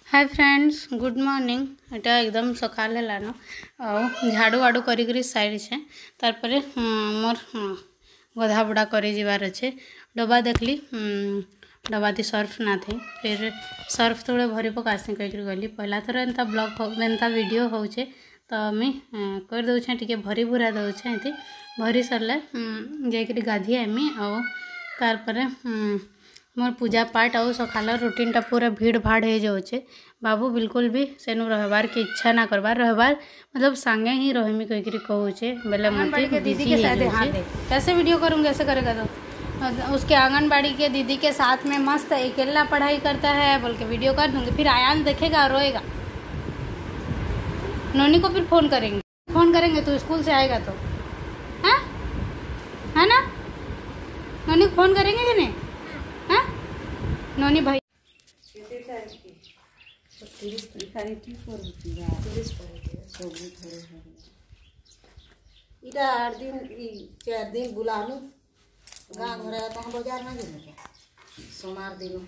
Hi friends good morning. एटा एकदम सकाल है झाड़ू वाड़ू करी साइड छे तार मोर गधा बुड़ा करे जीवार अच्छे। डब्बा देखली डब्बा थी सर्फ ना थे फिर सर्फ थोड़े भरी पकासी कही गली पहला थर एंता ब्लॉग एंता वीडियो होचे तो मुई कर दौचे टिके भरी भूरा दौचे ये भरी सरले जाकि गाधी आमी आउ तार मोर पूजा पाठ आउ सकाल रूटीन टा पूरा भीड़ भाड़ हो जाऊे। बाबू बिल्कुल भी सेनु रहबार की इच्छा ना करबार रहबार मतलब संगे ही रहमी कही कहूचे बोले मत दीदी के साथ कैसे वीडियो करूँगा ऐसे करेगा तो उसके आंगनबाड़ी के दीदी के साथ में मस्त अकेला पढ़ाई करता है बोल के वीडियो कर दूंगी। फिर आयान देखेगा रोएगा। नोनी को फिर फोन करेंगे तो स्कूल से आएगा तो है ना। नोनी को फोन करेंगे कि नहीं है नोनी भाई इटा 8 दिन 4 दिन बुलानु गाँव घर तो बाजार ना जाने सोमवार दिन।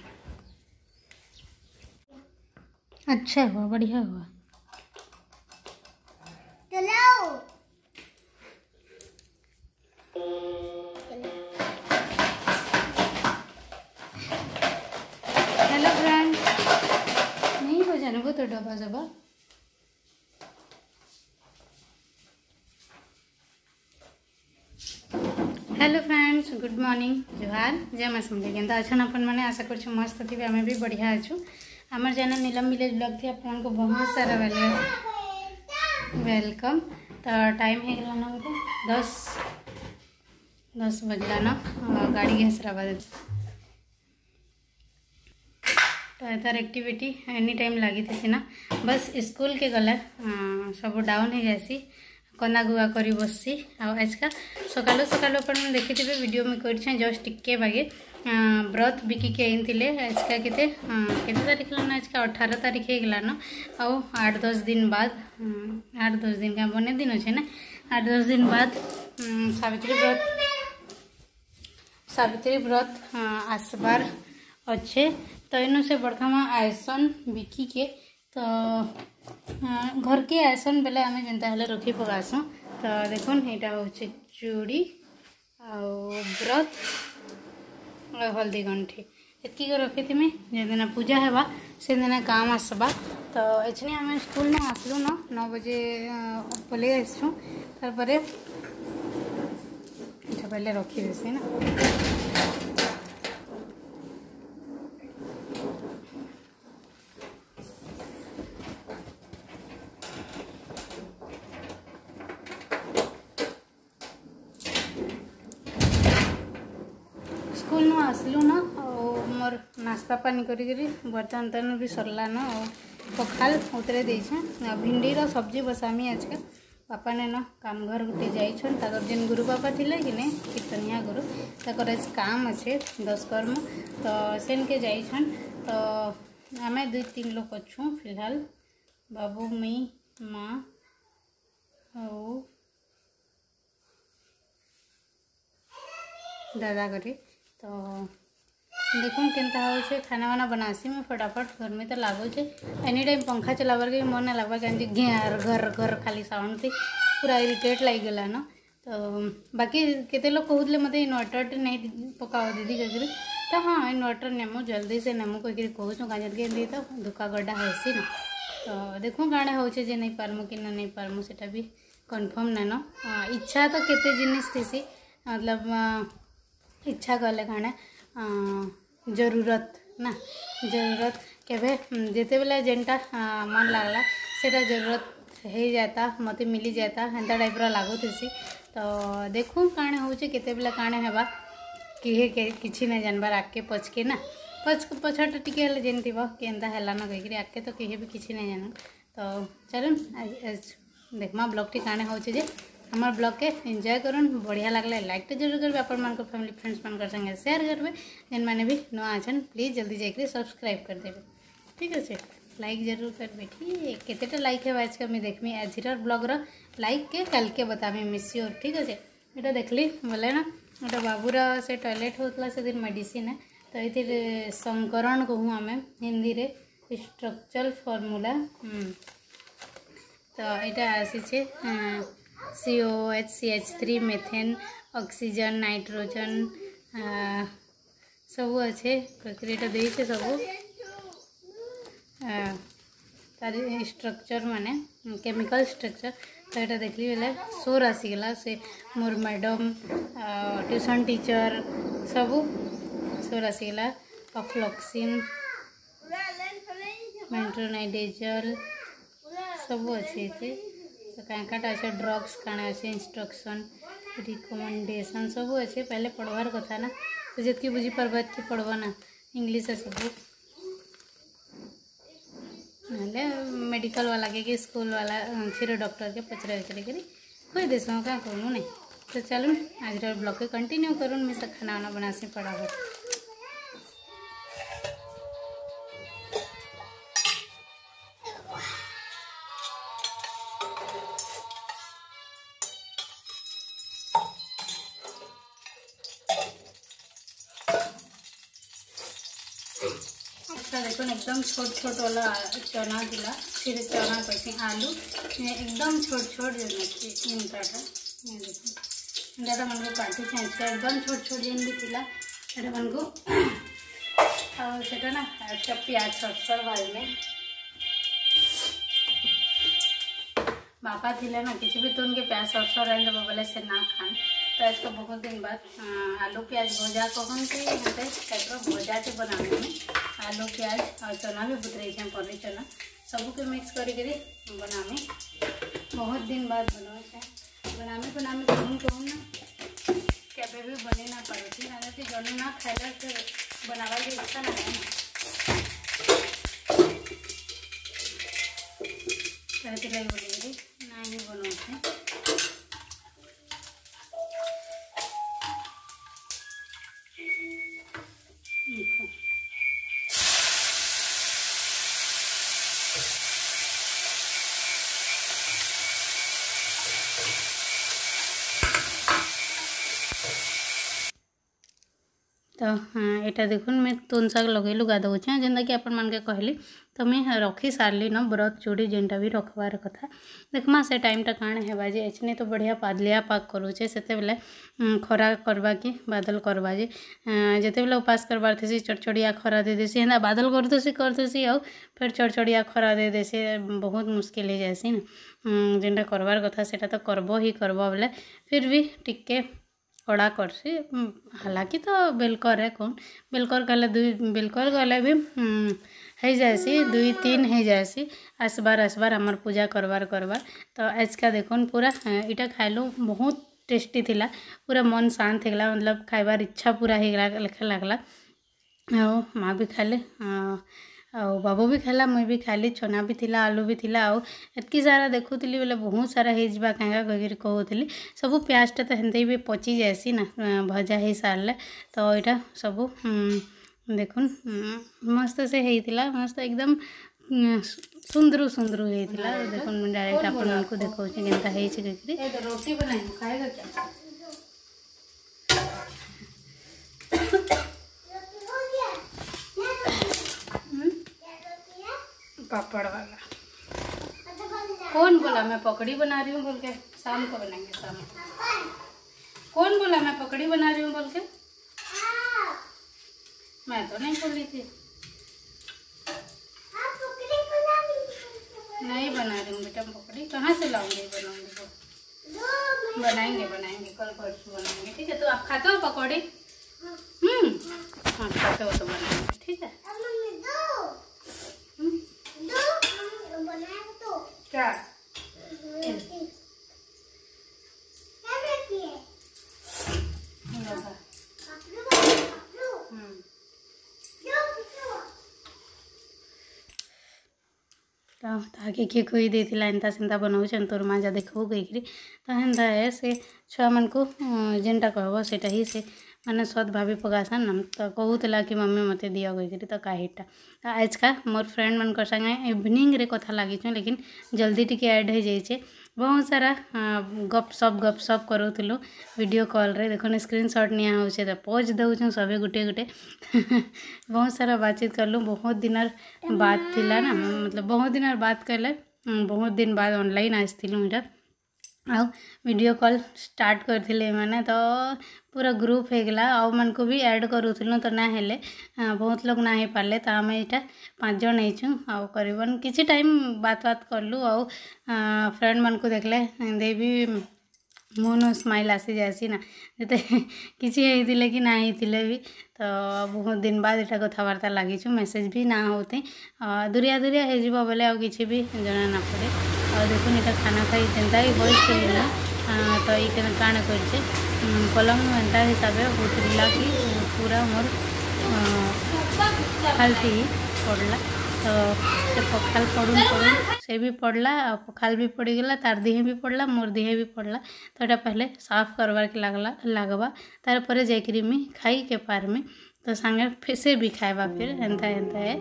अच्छा हुआ बढ़िया हुआ। हेलो फ्रेंड नहीं हो जाने को तो डब्बा जबा हेलो फ्रेंड्स गुड मॉर्निंग जुहार जय माँ समझे केंता अच्छा अपन मैंने आशा कर मस्त थी आम भी बढ़िया अच्छू। आमर चैनल नीलम विलेज ब्लॉग थी आपन को बहुत सारा वेलकम। तो टाइम है गला ना 10 बजला ना गाड़ी गैस रहा तो एतार एक्टिविटी एनी टाइम लगी थी ना बस स्कूल के गला सब डाउन हो जासी कंदा गुआ करी बसी आज का सकालू सकालू अपन देखी थे वीडियो में कर जस्ट टिके बागे व्रत बिकी के आईन आज का केते तारीख लाना आज का 18 तारीख हो गला न आउ 8-10 दिन बाद 8-10 दिन का बने दिन अच्छे ना 8-10 दिन बाद सावित्री व्रत आसबार अच्छे। तो इन से बड़का आयसन बिकी के तो घर के आयसन बेले आम जेनता हेले रखी पकासु। तो देखुन यहाँ हूँ चूड़ी व्रत हल्दी गंठी एतकी रखी थी जे दिन पूजा हेबा से दिन काम आसबा। तो एछने आम स्कूल में आसलु न 9 बजे पलि आसु तार पहले रखी देसी ना स्कूल में आसलु न मोर नाश्ता पानी करी बर्तन तन भी सरला न पखाल उतरे देछे भिंडी रो सब्जी बसामी आज का पापा ने न काम घर गुटे जाइछन ताकर दिन गुरु पापा थिले कि ने कीर्तनिया गुरु ताकर आज काम अच्छे 10 कर्म तो सेन के जाइछन। तो आमे 2-3 लोग अच्छू फिलहाल बाबू मई माँ और दादा करी। तो देखो केनता हो खाना वाना बनासी मैं फटाफट घर में तो लागुचे एनी टाइम पंखा चलावर के मन ना लगवा कहीं घेर घर घर खाली साउंड थी पूरा इरिटेट लग गला न। तो बाकी केते लोग कहते मत इन्वर्टर नहीं पकाओ दीदी कह तो हाँ इन्वर्टर नेमु जल्दी से नेमु कह कहूँ कहीं तो धुका गड्ढा हेसी न। तो देखो काणे हो नहीं पारमु कि नहीं पारमु सेटा भी कन्फर्म ना न इच्छा तो केते जिनिस थी मतलब इच्छा कले खाने जरूरत ना जरूरत केवे जिते बेले जेनटा मन लगला सेटा जरूरत हो जाता मत मिली जाता हेन्ता टाइप लगुथी। तो देखूँ काणे हो केते बेले काणे हेबा किहे किछि नहीं जानबार आगे पचके ना पछट टिके हेले जेन थिबो केनता हैला न कहिकरी आगे तो किहे भी किछि नहीं जान। तो चलन देखमा ब्लॉग टी काणे हो हमार ब्लॉग के एंजॉय करूँ बढ़िया लगला लाइक तो जरूर करेंगे आपण मान फैमिली फ्रेंड्स मान संगे शेयर करेंगे जेन मैंने भी नुआ आछन प्लीज जल्दी जाकर सब्सक्राइब कर देवे ठीक अच्छे लाइक जरूर करबे ठीक केतेटा लाइक है आज का मैं देखमी आज ब्लॉग रो लाइक के कल के बतामी मिस्योर ठीक अच्छे। यहाँ देखली बोले ना गोटे बाबूर से टॉयलेट होता से दिन मेडिसिन है तो ये संकरण कहूँ आम हिंदी रे स्ट्रक्चरल फॉर्मूला तो यहाँ आसी COOH CH3 methane oxygen nitrogen सब अच्छे ककरीटा देछे सब तार स्ट्रक्चर माने केमिकल स्ट्रक्चर तो यहाँ देखली बेले सोर आसीगला से मोर मैडम ट्यूशन टीचर सब सोर आसीगला अफ्लॉक्सिन मेट्रोनाइडेजल सब अच्छे तो क्या अच्छे ड्रग्स काण अच्छे इंस्ट्रक्शन रिकमेंडेशन सब अच्छे पहले पढ़वार कथा ना तो जितकी बुझी पार्बा कि पढ़वा ना इंग्लीश सब ना मेडिकल वाला के स्कूल वाला फिर डॉक्टर के पचरा उचरा करी कोई देश क्या करूँ नहीं तो चलो आज ब्लॉग के कंटिन्यू करूँ मैं सब खाना वाना बनासी पड़ा देखो एकदम छोट छोट वाला चना दिला फिर चना कैसे आलू एकदम छोट छोट इंटा मन को काटी छे एकदम छोट छोट जेन भी थिला एटा मन को और सेटा ना अच्छा प्याज सरसर वाले में बापा थिले ना किसी भी तो उनके प्याज सरसर रहने तो बोले से ना खान तो आज का बहुत दिन बाद आलू प्याज भजा कहन के यहाँ टाइप भजा के बनाने में आलू प्याज और चना भी बुतरे पनीर चना सब के मिक्स करी बनामे बहुत दिन बाद बनामे कहूँ ना केबे भी बने ना पारे ना जन ना खाइला से बनावा के इच्छा ना है कहते लगे बोले ना ही बनाते तो हाँ यहाँ देखुन मैं तुन शाग लगेलु गाधोचे जेनता कि आपण मान के कहली तो मैं रखी सारली न व्रत चूड़ी जेनटा भी रखबार कथा देखमा से टाइमटा काण हेबा जे एचने तो बढ़िया पादलिया पाक करूचे सेते बेले खरा करवा कि बादल करवा जे जेते बेले उपास करबार थेसी चढ़चढ़िया खरा दे देसी हेना बादल करतेसी आउ फिर चढ़चढ़िया खरा दे देसी बहुत मुश्किल हो जाएसी ना जेनटा करबार कथा सेटा तो करबो ही करबो बेले फिर भी टिके कड़ा करसी हालांकि तो बेलकर है कौन बेलकर गले दुई बेलकर गले भी हो जाएसी 2-3 हो जाएसी आसबार आमर पूजा करबार तो आज का देखुन पूरा इटा खाइलु बहुत टेस्टी थिला पूरा मन शांत होगला मतलब खाइबार इच्छा पूरा होगला लेखा लगला आओ माँ भी खाले आउ बाबू भी खाला मुई भी खाली चना भी थिला आलू भी थिला आउ एतकी सारा देखुली बोले बहुत सारा हो जावा क्या कहूली सब प्याजटा तो हेन्ते भी पची जाएसी ना भजा हो सारे तो यहाँ सब देखुन मस्त से होता मस्त एकदम सुंदर होता देखुन डायरेक्ट आपको देखा केनता रोटी बनाई खाएगा क्या पापड़ वाला कौन बोला मैं पकड़ी बना रही हूँ बोल के शाम को बनाएंगे शाम को कौन बोला मैं पकड़ी बना रही हूँ बोल के मैं तो नहीं बोली थी नहीं बना रही हूँ बेटा पकड़ी कहाँ से लाऊंगी बनाऊंगी वो बनाएंगे कल परसों बनाएंगे ठीक है तो आप खाते हो पकौड़ी हाँ खाते हो तो बनाएंगे ठीक है क्या ताकि किए खुई देथिला एंता सेंता बनाऊछन तोर माँ जा देखो कहीकि तो हेन्ता है से छुआ मन को जेनटा कहब सेटा ही से माने सद भाभी पकासन न तो कहूला कि मम्मी मते दिया कहीकि तो काहीटा आज का मोर फ्रेंड मन संगे इवनिंग रे कथा लगी लेकिन जल्दी टिके ऐड हो जाइए बहुत सारा गप सप करूँ वीडियो कॉल रे देखो स्क्रीनशॉट निया हो तो पोज दौचु सबे गुटे गुटे बहुत सारा बातचीत करलु बहुत दिन बात थिला ना मतलब बहुत दिन बात करले बहुत दिन बाद ऑनलाइन आसलु इटा आउ वीडियो कॉल स्टार्ट करथिले माने तो पूरा ग्रुप हो गला आउ मन को भी ऐड करूँ तो ना हेले बहुत लोग ना हो पारे तो आम यहाँ 5 जन होइछु आउ करीबन किसी टाइम बात करलु आउ फ्रेंड मन को देखले दे भी मोनो स्माइल आसी जासी ना जते किसी होइतिले कि ना होइतिले भी तो बहुत दिन बाद इटा कथबार्ता लगिछु मेसेज भी ना होते दूरिया दूरिया हो जिवो बोले आ किछि भी जना ना पड़े और देखो इटा खाना खाई जेनता ही बॉयस के लिए तो ये काण कर पलंग एंता हिसाब से उतरला कि पूरा मोर पखालती पड़ला तो से पखाल पड़ून से भी पड़ला और पखाल भी पड़गला तार दिहे भी पड़ला मोर दिहे भी पड़ला तो यहाँ पहले साफ करवार के लगवा तार पर जाकरी मैं खाई के पार में तो सांगे फिर से भी खाएबा फिर एंता एंता है।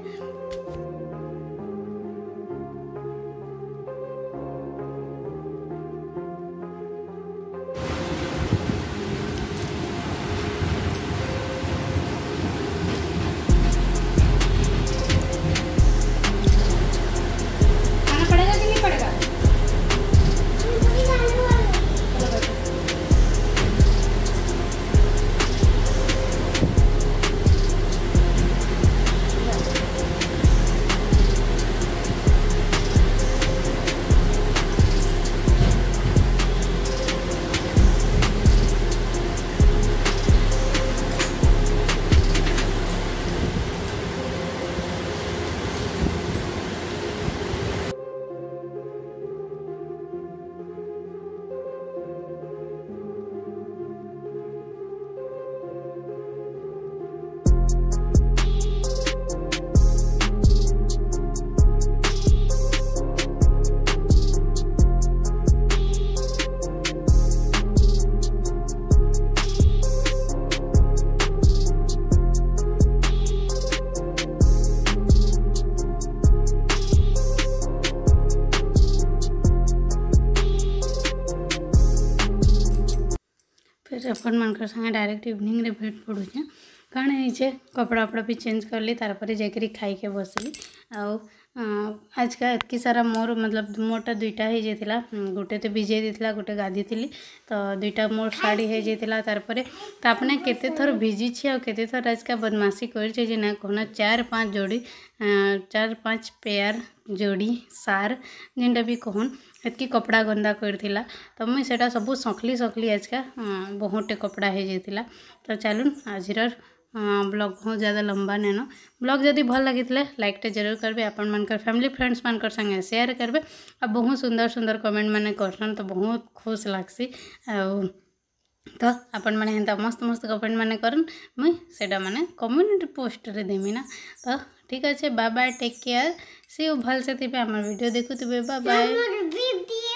फिर अपन मनकर संगे डायरेक्ट इवनिंग रे भेट पड़ुचे कण है कपड़ा वपड़ा भी चेंज करली तारपर जाकरी खाई के बसली आउ आज का एतकी सारा मोर मतलब मोटा दुईटा हो जाता गोटे तो भिजे देता गोटे गाधी थी तो दुईटा मोर शाड़ी हो जाता तारपर तापने केते थर भिजी आ केते थर आज का बदमाशी कर ना कहना 4-5 जोड़ी 4-5 पेयर जोड़ी सार जेनटा भी कहन एतकी कपड़ा गंदा करथिला तो मुई सेटा सब सखली आज का बहुते कपड़ा हो जाता तो चलून आज ब्लॉग बहुत ज़्यादा लंबा नैन ब्लॉग जदि भल लगी लाइकटे जरूर करेंगे आपण मनकर फैमिली फ्रेंड्स मनकर संगे शेयर करेंगे और बहुत सुंदर सुंदर कमेंट मैंने करसन तो बहुत खुश लगसी तो आपण मैंने हेन्ता मस्त मस्त कमेंट मैंने करन मुई सेटा माने कम्युनिटी पोस्ट रे देमी ना तो ठीक अच्छे bye bye take care see you भल से थे आम वीडियो देखुवे बाय बाय।